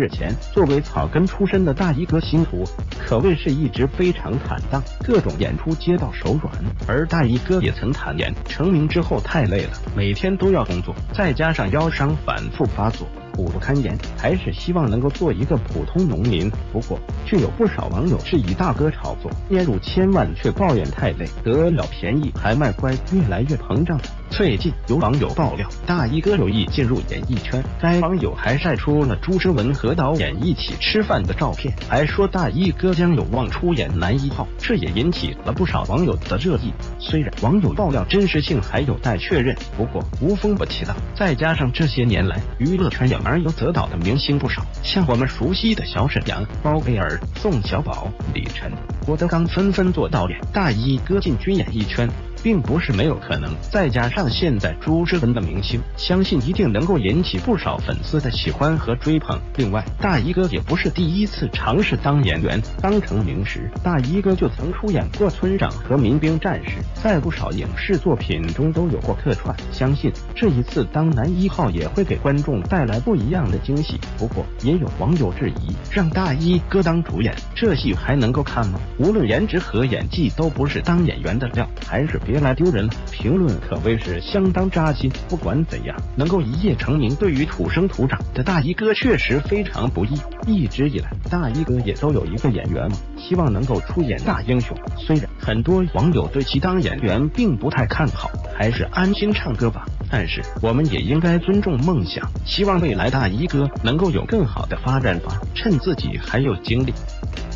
日前，作为草根出身的大衣哥星途，可谓是一直非常坦荡，各种演出接到手软。而大衣哥也曾坦言，成名之后太累了，每天都要工作，再加上腰伤反复发作，苦不堪言，还是希望能够做一个普通农民。不过，却有不少网友质疑大哥炒作，年入千万却抱怨太累，得了便宜还卖乖，越来越膨胀。最近有网友爆料，大衣哥有意进入演艺圈，该网友还晒出了朱之文和导演一起吃饭的照片，还说大衣哥将有望出演男一号，这也引起了不少网友的热议。虽然网友爆料真实性还有待确认，不过无风不起浪，再加上这些年来娱乐圈养而优则导的明星不少，像我们熟悉的小沈阳、包贝尔、宋小宝、李晨、郭德纲纷纷做导演，大衣哥进军演艺圈并不是没有可能，再加上现在朱之文的明星，相信一定能够引起不少粉丝的喜欢和追捧。另外，大衣哥也不是第一次尝试当演员，刚成名时，大衣哥就曾出演过村长和民兵战士，在不少影视作品中都有过客串。相信这一次当男一号也会给观众带来不一样的惊喜。不过，也有网友质疑，让大衣哥当主演，这戏还能够看吗？无论颜值和演技都不是当演员的料，还是别来丢人了。评论可谓是相当扎心。不管怎样，能够一夜成名，对于土生土长的大衣哥确实非常不易。一直以来，大衣哥也都有一个演员梦，希望能够出演大英雄。虽然很多网友对其当演员并不太看好，还是安心唱歌吧，但是我们也应该尊重梦想，希望未来大衣哥能够有更好的发展吧，趁自己还有精力。